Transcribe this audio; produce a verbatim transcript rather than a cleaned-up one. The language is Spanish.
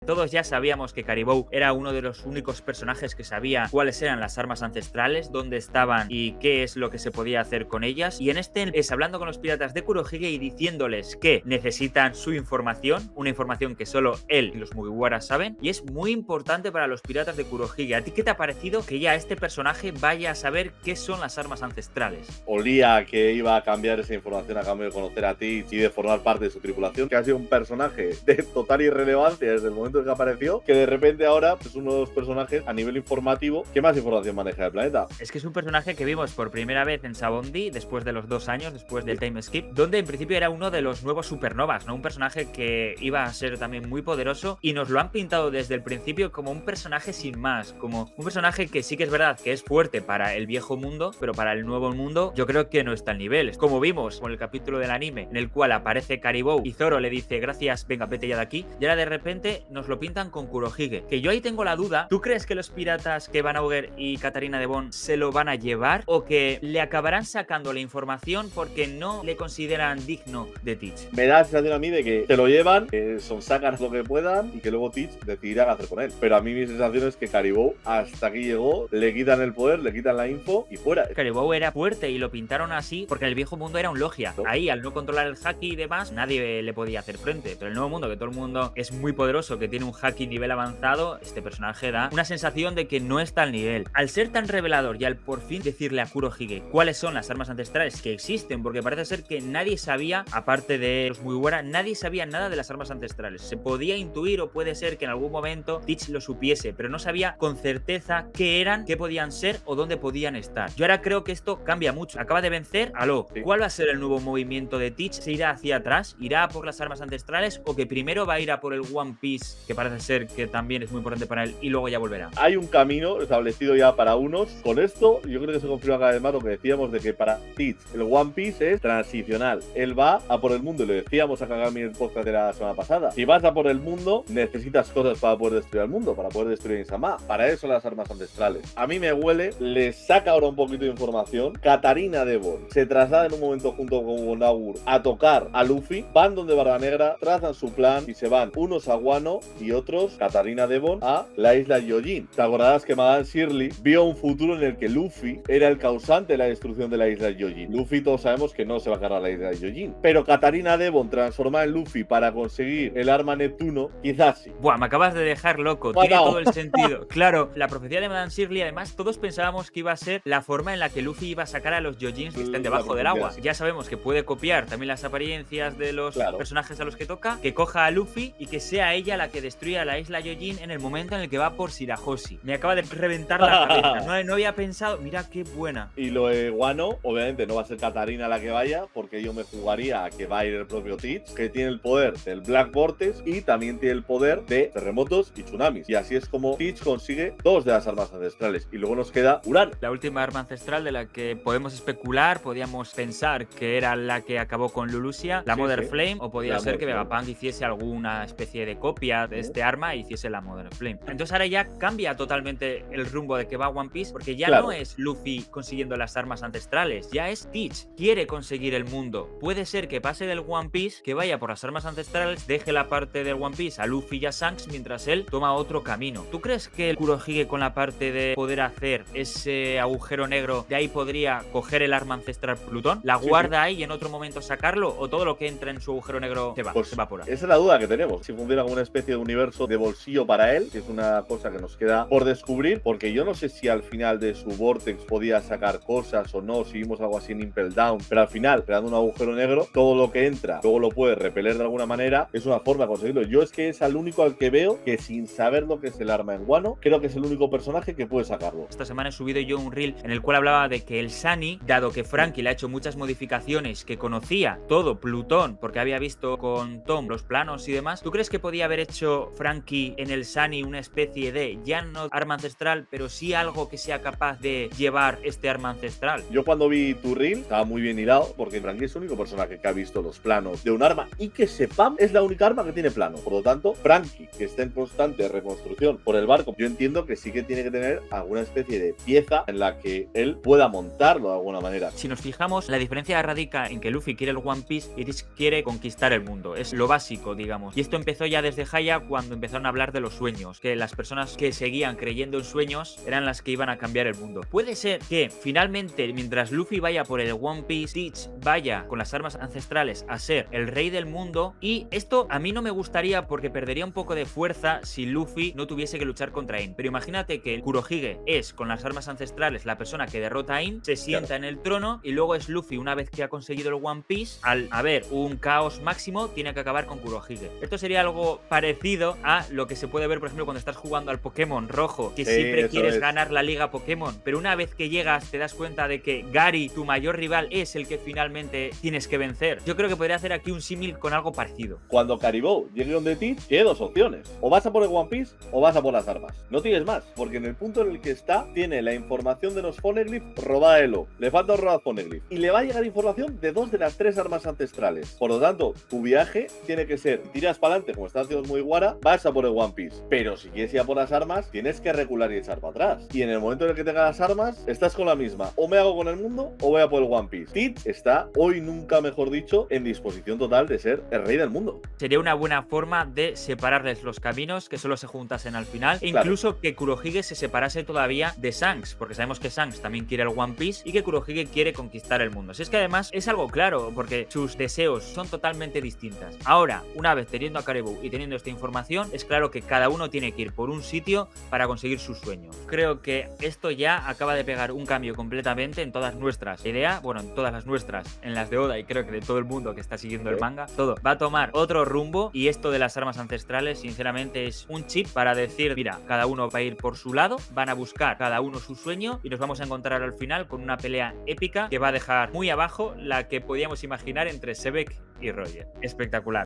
Todos ya sabíamos que Caribou era uno de los únicos personajes que sabía cuáles eran las armas ancestrales, dónde estaban y qué es lo que se podía hacer con ellas. Y en este es hablando con los piratas de Kurohige y diciéndoles que necesitan su información, una información que solo él y los Mugiwara saben, y es muy importante para los piratas de Kurohige. ¿A ti qué te ha parecido que ya este personaje vaya a saber qué son las armas ancestrales? Olía que iba a cambiar esa información a cambio de conocer a Teach y de formar parte de su tripulación, que ha sido un personaje de total irrelevancia desde el momento en que apareció, que de repente ahora es uno de los personajes a nivel informativo que más información maneja del planeta. Es que es un personaje que vimos por primera vez en Sabondi después de los dos años, después del time skip, donde en principio era uno de los nuevos supernovas, ¿no? Un personaje que iba a ser también muy poderoso y nos lo han pintado desde el principio como un personaje sin más, como un personaje que sí que es verdad que es fuerte para el viejo mundo, pero para el nuevo mundo yo creo que no está al nivel. Como vimos con el capítulo del anime en el cual aparece Caribou y Zoro le dice gracias, venga, vete ya de aquí, y ahora de repente nos lo pintan con Kurohige, que yo ahí tengo la duda. ¿Tú crees que los piratas que Van Auger y Katarina Devon se lo van a llevar o que le acabarán sacando la información porque no le consideran digno de Teach? Me da la sensación a mí de que se lo llevan, que son sacan lo que puedan y que luego Teach decidirá qué hacer con él. Pero a mí mi sensación es que Caribou hasta aquí llegó, le quitan el poder, le quitan la info y fuera. Caribou era fuerte y lo pintaron así porque en el viejo mundo era un logia. ¿No? Ahí, al no controlar el haki y demás, nadie le podía hacer frente. Pero el nuevo mundo, que todo el mundo es muy poderoso, que tiene un haki nivel avanzado, este personaje da una sensación de que no está al nivel. Al ser tan revelador y al por fin decirle a Kurohige cuáles son las armas ancestrales que existen, porque parece ser que nadie sabía, aparte de los Mugiwara, nadie sabía nada de las armas ancestrales. Se podía intuir o puede ser que en algún momento Teach lo supiese, pero no sabía con certeza qué eran, qué podían ser o dónde podían estar. Yo ahora creo que esto cambia mucho. Acaba de vencer a Lo. Sí. ¿Cuál va a ser el nuevo movimiento de Teach? ¿Se irá hacia atrás? ¿Irá por las armas ancestrales? ¿O que primero va a ir a por el One Piece, que parece ser que también es muy importante para él, y luego ya volverá? Hay un camino establecido ya para unos. Con esto, yo creo que se confirma cada vez más lo que decíamos de que para Teach el One Piece es transicional. Él va a por el mundo, y lo decíamos a Kagami en el podcast de la semana pasada. Si vas a por el mundo, necesitas cosas para poder destruir el mundo, para poder destruir Insama. Para eso las armas ancestrales. A mí me huele, le saca ahora un poquito de información. Katarina Devon se traslada en un momento junto con Wonagur a tocar a Luffy. Van donde Barba Negra, trazan su plan y se van unos a Wano y otros, Katarina Devon, a la isla Yojin. Te acordarás que Madame Shirley vio un futuro en el que Luffy era el causante de la destrucción de la isla Yojin. Luffy todos sabemos que no se va a cargar la isla Yojin, pero Katarina Devon transformada en Luffy para conseguir el arma Neptuno, quizás sí. Buah, me acabas de dejar loco. Tiene todo el sentido. Claro, la profecía de Madame Shirley, además, todos pensábamos que iba a ser la forma en la que Luffy iba a sacar a los Yojins que estén debajo del agua. Ya sabemos que puede copiar también las apariencias de los claro. personajes a los que toca, que coja a Luffy y que sea ella la que destruya la isla Yojin en el momento en el que va por Shirahoshi. Me acaba de reventar la cabeza. No, no había pensado. Mira qué buena. Y lo de Wano, obviamente no va a ser Katarina la que vaya, porque yo me jugaría a que va a ir el propio Teach, que tiene el poder del Black Vortex y también tiene el poder de terremotos y tsunamis. Y así es como Teach consigue dos de las armas ancestrales. Y luego nos queda Urano. La última arma ancestral de la que podemos especular, podíamos pensar que era la que acabó con Lulusia, la sí, Mother sí. Flame, o podía la ser que Vegapunk hiciese alguna especie de copia de este arma y hiciese la Mother Flame. Entonces ahora ya cambia totalmente el rumbo de que va One Piece, porque ya claro. no es Luffy consiguiendo las armas ancestrales, ya es Teach. Quiere conseguir el mundo. Puede ser que pase del One Piece, que vaya por las armas ancestrales, deje la parte del One Piece a Luffy y a Shanks mientras él toma otro camino. ¿Tú crees que el Kurohige con la parte de poder hacer ese agujero negro, de ahí podría coger el arma ancestral Plutón? ¿La guarda sí, sí. ahí y en otro momento sacarlo? ¿O todo lo que entra en su agujero negro se va? Pues se evapora. Esa es la duda que tenemos. Si funciona como una especie de universo de bolsillo para él, que es una cosa que nos queda por descubrir, porque yo no sé si al final de su Vortex podía sacar cosas o no, si vimos algo así en Impel Down, pero al final, creando un agujero negro, todo lo que entra, luego lo puede repeler de alguna manera, es una forma de conseguirlo. Yo es que es al único al que veo que sin saber lo que es el arma en Wano, creo que es el único personaje que puede sacarlo. Esta semana he subido yo un reel en el cual hablaba de que el Sunny, dado que Franky le ha hecho muchas modificaciones, que conocía todo Plutón, porque había visto con Tom los planos y demás, ¿tú crees que podía haber hecho Franky en el Sunny una especie de, ya no arma ancestral, pero sí algo que sea capaz de llevar este arma ancestral? Yo cuando vi tu reel estaba muy bien hilado, porque Franky es el único personaje que ha visto los planos de un arma y que sepam es la única arma que tiene plano. Por lo tanto, Franky, que está en constante reconstrucción por el barco, yo entiendo que sí que tiene que tener alguna especie de pieza en la que él pueda montarlo de alguna manera. Si nos fijamos, la diferencia radica en que Luffy quiere el One Piece y Teach quiere conquistar el mundo. Es lo básico, digamos. Y esto empezó ya desde High sería cuando empezaron a hablar de los sueños, que las personas que seguían creyendo en sueños eran las que iban a cambiar el mundo. Puede ser que finalmente, mientras Luffy vaya por el One Piece, Stitch vaya con las armas ancestrales a ser el rey del mundo, y esto a mí no me gustaría porque perdería un poco de fuerza si Luffy no tuviese que luchar contra Ain. Pero imagínate que Kurohige es, con las armas ancestrales, la persona que derrota a Ain, se sienta claro. en el trono, y luego es Luffy, una vez que ha conseguido el One Piece, al haber un caos máximo, tiene que acabar con Kurohige. Esto sería algo parecido a lo que se puede ver, por ejemplo, cuando estás jugando al Pokémon rojo, que sí, siempre quieres es. ganar la liga Pokémon, pero una vez que llegas te das cuenta de que Gary, tu mayor rival, es el que finalmente tienes que vencer. Yo creo que podría hacer aquí un símil con algo parecido. Cuando Caribou llegue donde ti, tiene dos opciones: o vas a por el One Piece o vas a por las armas. No tienes más, porque en el punto en el que está, tiene la información de los Poneglyph robada de Lo. Le falta un robado Poneglyph. Y le va a llegar información de dos de las tres armas ancestrales. Por lo tanto, tu viaje tiene que ser: tiras para adelante, como está haciendo muy guara, vas a por el One Piece. Pero si quieres ir a por las armas, tienes que recular y echar para atrás. Y en el momento en el que tengas las armas, estás con la misma: o me hago con el mundo o voy a por el One Piece. Stitch está, hoy nunca mejor dicho, en disposición total de ser el rey del mundo. Sería una buena forma de separarles los caminos, que solo se juntasen al final, e incluso claro. que Kurohige se separase todavía de Shanks, porque sabemos que Shanks también quiere el One Piece y que Kurohige quiere conquistar el mundo. Si es que además es algo claro, porque sus deseos son totalmente distintas. Ahora, una vez teniendo a Caribou y teniendo esta información, es claro que cada uno tiene que ir por un sitio para conseguir su sueño. Creo que esto ya acaba de pegar un cambio completamente en todas nuestras ideas, bueno, en todas las nuestras, en las de Oda y creo que de todo el mundo que está siguiendo el manga, todo va a tomar otro rumbo, y esto de las armas ancestrales sinceramente es un chip para decir, mira, cada uno va a ir por su lado, van a buscar cada uno su sueño y nos vamos a encontrar al final con una pelea épica que va a dejar muy abajo la que podíamos imaginar entre Sebek y Roger. Espectacular.